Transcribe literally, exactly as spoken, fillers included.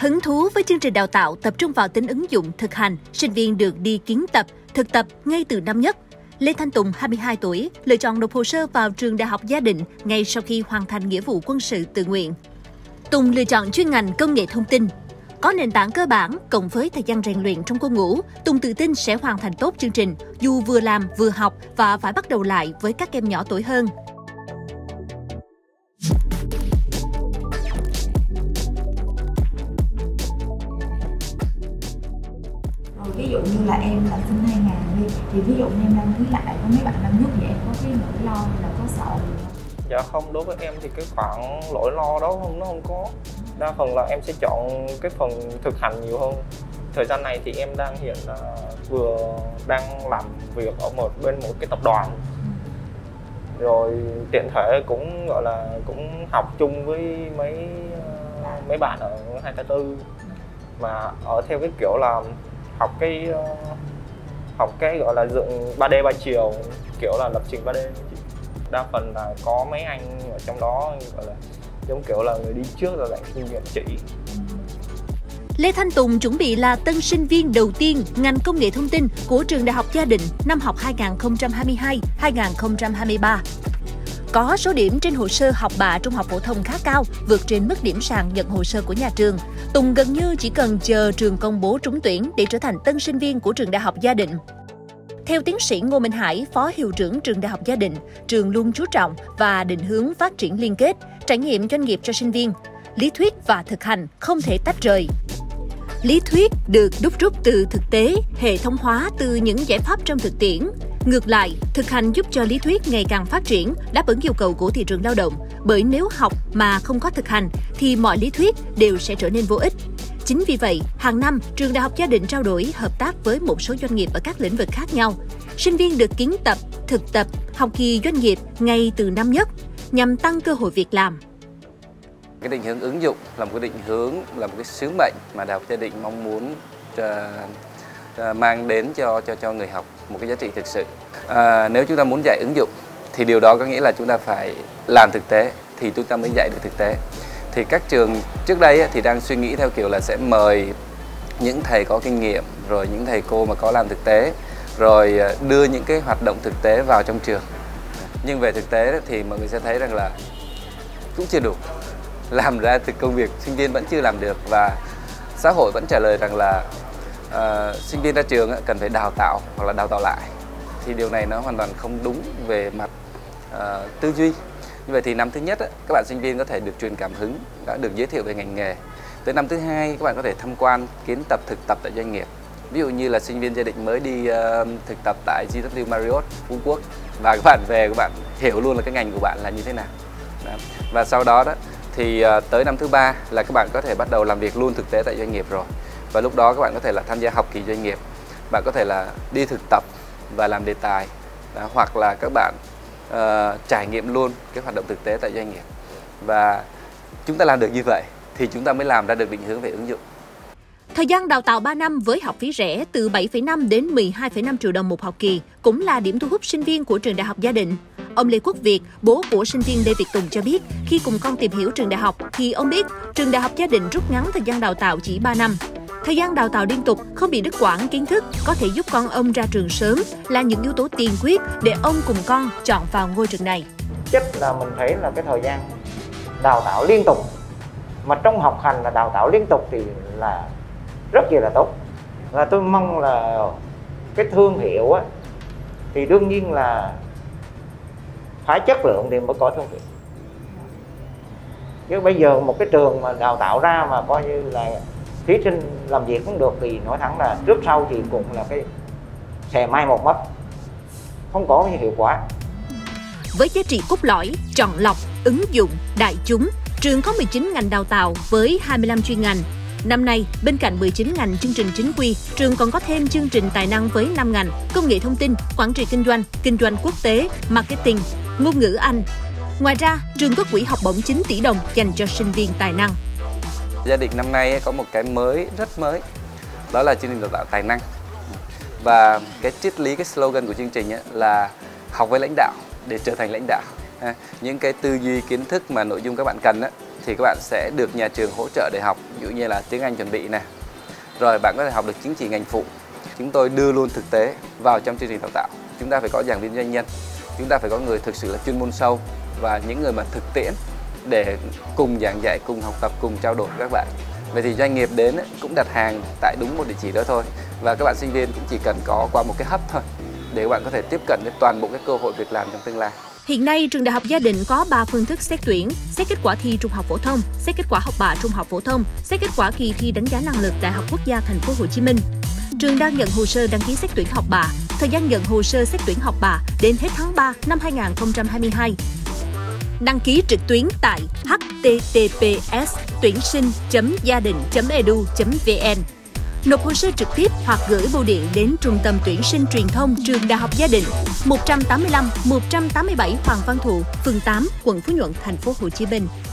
Hứng thú với chương trình đào tạo tập trung vào tính ứng dụng thực hành, sinh viên được đi kiến tập, thực tập ngay từ năm nhất. Lê Thanh Tùng, hai mươi hai tuổi, lựa chọn nộp hồ sơ vào trường Đại học Gia Định ngay sau khi hoàn thành nghĩa vụ quân sự tự nguyện. Tùng lựa chọn chuyên ngành công nghệ thông tin. Có nền tảng cơ bản, cộng với thời gian rèn luyện trong quân ngũ, Tùng tự tin sẽ hoàn thành tốt chương trình, dù vừa làm vừa học và phải bắt đầu lại với các em nhỏ tuổi hơn. Ví dụ như là em là sinh hai ngàn đi, thì ví dụ như em đăng ký lại với mấy bạn năm nhất thì em có cái nỗi lo hay là có sợ gì không? Dạ không, đối với em thì cái khoản nỗi lo đó không nó không có. Đa phần là em sẽ chọn cái phần thực hành nhiều hơn. Thời gian này thì em đang hiện là vừa đang làm việc ở một bên một cái tập đoàn. Rồi tiện thể cũng gọi là cũng học chung với mấy mấy bạn ở hai k tư, mà ở theo cái kiểu là học cái học cái gọi là dựng ba D ba chiều, kiểu là lập trình ba D. Đa phần là có mấy anh ở trong đó gọi là giống kiểu là người đi trước rồi lại kinh nghiệm chỉ. Lê Thanh Tùng chuẩn bị là tân sinh viên đầu tiên ngành công nghệ thông tin của trường Đại học Gia Định năm học hai nghìn không trăm hai mươi hai hai nghìn không trăm hai mươi ba. Có số điểm trên hồ sơ học bạ trung học phổ thông khá cao, vượt trên mức điểm sàn nhận hồ sơ của nhà trường. Tùng gần như chỉ cần chờ trường công bố trúng tuyển để trở thành tân sinh viên của trường Đại học Gia Định. Theo tiến sĩ Ngô Minh Hải, Phó Hiệu trưởng trường Đại học Gia Định, trường luôn chú trọng và định hướng phát triển liên kết, trải nghiệm doanh nghiệp cho sinh viên. Lý thuyết và thực hành không thể tách rời. Lý thuyết được đúc rút từ thực tế, hệ thống hóa từ những giải pháp trong thực tiễn. Ngược lại, thực hành giúp cho lý thuyết ngày càng phát triển, đáp ứng yêu cầu của thị trường lao động. Bởi nếu học mà không có thực hành, thì mọi lý thuyết đều sẽ trở nên vô ích. Chính vì vậy, hàng năm, trường Đại học Gia Định trao đổi, hợp tác với một số doanh nghiệp ở các lĩnh vực khác nhau. Sinh viên được kiến tập, thực tập, học kỳ doanh nghiệp ngay từ năm nhất, nhằm tăng cơ hội việc làm. Cái định hướng ứng dụng là một cái định hướng, là một cái sứ mệnh mà Đại học Gia Định mong muốn uh, uh, mang đến cho cho cho người học một cái giá trị thực sự. À, nếu chúng ta muốn dạy ứng dụng thì điều đó có nghĩa là chúng ta phải làm thực tế thì chúng ta mới dạy được thực tế. Thì các trường trước đây thì đang suy nghĩ theo kiểu là sẽ mời những thầy có kinh nghiệm, rồi những thầy cô mà có làm thực tế, rồi đưa những cái hoạt động thực tế vào trong trường. Nhưng về thực tế thì mọi người sẽ thấy rằng là cũng chưa đủ. Làm ra thực công việc sinh viên vẫn chưa làm được, và xã hội vẫn trả lời rằng là uh, sinh viên ra trường cần phải đào tạo hoặc là đào tạo lại. Thì điều này nó hoàn toàn không đúng về mặt uh, tư duy. Như vậy thì năm thứ nhất các bạn sinh viên có thể được truyền cảm hứng, đã được giới thiệu về ngành nghề. Tới năm thứ hai các bạn có thể tham quan, kiến tập, thực tập tại doanh nghiệp. Ví dụ như là sinh viên Gia Định mới đi uh, thực tập tại giê vê Marriott Phú Quốc, và các bạn về các bạn hiểu luôn là cái ngành của bạn là như thế nào. Đó. Và sau đó đó thì uh, tới năm thứ ba là các bạn có thể bắt đầu làm việc luôn thực tế tại doanh nghiệp rồi. Và lúc đó các bạn có thể là tham gia học kỳ doanh nghiệp, bạn có thể là đi thực tập và làm đề tài. Đó. Hoặc là các bạn uh, trải nghiệm luôn cái hoạt động thực tế tại doanh nghiệp. Và chúng ta làm được như vậy thì chúng ta mới làm ra được định hướng về ứng dụng. Thời gian đào tạo ba năm với học phí rẻ từ bảy phẩy năm đến mười hai phẩy năm triệu đồng một học kỳ cũng là điểm thu hút sinh viên của trường Đại học Gia Định. Ông Lê Quốc Việt, bố của sinh viên Lê Việt Tùng cho biết, khi cùng con tìm hiểu trường đại học thì ông biết trường Đại học Gia Định rút ngắn thời gian đào tạo chỉ ba năm. Thời gian đào tạo liên tục, không bị đứt quãng kiến thức, có thể giúp con ông ra trường sớm là những yếu tố tiên quyết để ông cùng con chọn vào ngôi trường này. Chất là mình thấy là cái thời gian đào tạo liên tục, mà trong học hành là đào tạo liên tục thì là rất là tốt. Và tôi mong là cái thương hiệu á, thì đương nhiên là phải chất lượng thì mới có thương hiệu. Chứ bây giờ một cái trường mà đào tạo ra mà coi như là thí sinh làm việc cũng được thì nói thẳng là trước sau thì cũng là cái xè mai một mất, không có cái hiệu quả. Với giá trị cốt lõi, chọn lọc, ứng dụng, đại chúng, trường có mười chín ngành đào tạo với hai mươi lăm chuyên ngành. Năm nay, bên cạnh mười chín ngành chương trình chính quy, trường còn có thêm chương trình tài năng với năm ngành: công nghệ thông tin, quản trị kinh doanh, kinh doanh quốc tế, marketing, ngôn ngữ Anh. Ngoài ra, trường có quỹ học bổng chín tỷ đồng dành cho sinh viên tài năng. Gia Định năm nay có một cái mới, rất mới, đó là chương trình đào tạo tài năng. Và cái triết lý, cái slogan của chương trình là học với lãnh đạo để trở thành lãnh đạo. Những cái tư duy, kiến thức mà nội dung các bạn cần thì các bạn sẽ được nhà trường hỗ trợ để học, ví dụ như là tiếng Anh chuẩn bị nè. Rồi bạn có thể học được chứng chỉ ngành phụ. Chúng tôi đưa luôn thực tế vào trong chương trình đào tạo. Chúng ta phải có giảng viên doanh nhân, chúng ta phải có người thực sự là chuyên môn sâu và những người mà thực tiễn để cùng giảng dạy, cùng học tập, cùng trao đổi với các bạn. Vậy thì doanh nghiệp đến cũng đặt hàng tại đúng một địa chỉ đó thôi. Và các bạn sinh viên cũng chỉ cần có qua một cái hub thôi để các bạn có thể tiếp cận với toàn bộ cái cơ hội việc làm trong tương lai. Hiện nay, trường Đại học Gia Định có ba phương thức xét tuyển: xét kết quả thi trung học phổ thông, xét kết quả học bạ trung học phổ thông, xét kết quả kỳ thi đánh giá năng lực Đại học Quốc gia Thành phố Hồ Chí Minh. Trường đang nhận hồ sơ đăng ký xét tuyển học bạ. Thời gian nhận hồ sơ xét tuyển học bạ đến hết tháng ba năm hai nghìn không trăm hai mươi hai. Đăng ký trực tuyến tại h t t p s tuyển sinh chấm gia định chấm e d u chấm v n. Nộp hồ sơ trực tiếp hoặc gửi bưu điện đến Trung tâm Tuyển sinh Truyền thông Trường Đại học Gia Định, một trăm tám mươi lăm một trăm tám mươi bảy Hoàng Văn Thụ, phường tám, quận Phú Nhuận, Thành phố Hồ Chí Minh.